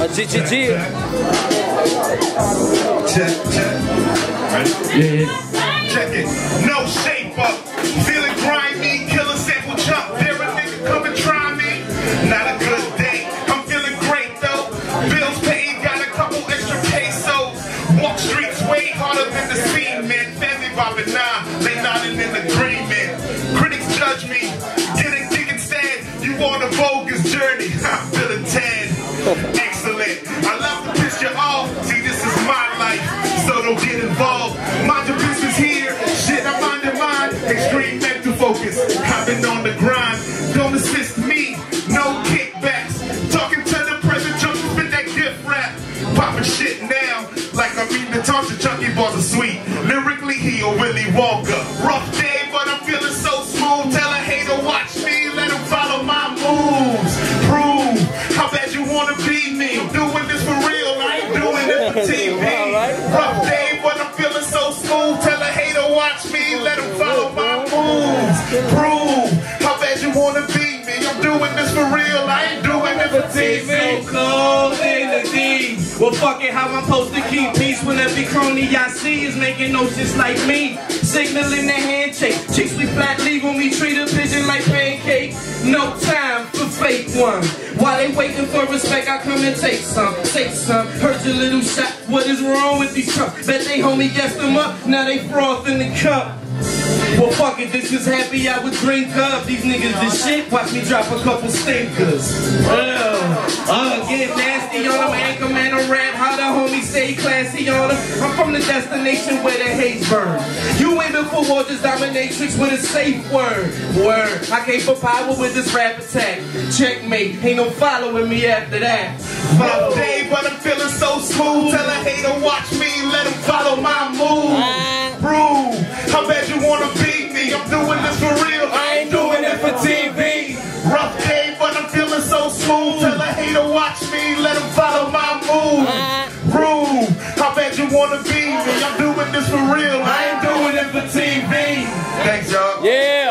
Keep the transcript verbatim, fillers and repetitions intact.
A G G G. Check, check. Yeah. Check it. No shape up. Feeling grimy. Killer sample chump. There a nigga come and try me. Not a good day. I'm feeling great though. Bills paid. Got a couple extra pesos. Walk streets way harder than the scene, man. Family bobbing now. They nodding in agreement. Critics judge me. Getting digging sad. You on a bogus journey. I'm feeling tad. Excellent. I love to piss you off. See, this is my life, so don't get involved. Mind your business here. Shit, I'm minding mine. Extreme mental focus. I've been on the grind. Don't assist me. No kickbacks. Talking to the present junkie, spit that gift rap. Popping shit now. Like I mean the talk to Chucky Balls are sweet. Lyrically, he a Willy Wonka. Rough day, but I'm feeling so smooth. Tell a hater, watch me. Let him follow my moves. Prove how bad you wanna be me. I'm doing this for real. I ain't doing it for T V. Rough day, but I'm feeling so smooth. Tell a hater, watch me. Let him follow my moves. Prove how bad you wanna be me. I'm doing this for real. I ain't doing it for T V. So cold in the D. Well, fuck it, how I'm supposed to keep peace when every crony I see is making notes just like me. Signaling the handshake. Chicks we flat leave when we treat a pigeon like pancake. No time for fake ones. While they waiting for respect, I come and take some. Take some. Heard your little shot. What is wrong with these trucks? Bet they homie gassed them up. Now they froth in the cup. Well, fuck it, this is happy I would drink up. These niggas this shit, watch me drop a couple stinkers. Well, uh, get nasty on them, anchor man, a rap, how the homies stay classy on them. I'm from the destination where the haze burn. You ain't been for war, just dominatrix with a safe word. Word, I came for power with this rap attack. Checkmate, ain't no following me after that. Rough day, but I'm feeling so smooth. Tell a hater, watch me, let him follow my moves. Prove how bad you wanna beat me. I'm doing this for real, I ain't doing it for T V. Rough day, but I'm feeling so smooth. Tell a hater, watch me, let him follow my moves. Prove how bad you wanna beat me. I'm doing this for real, I ain't doing it for T V. Thanks, y'all. Yeah.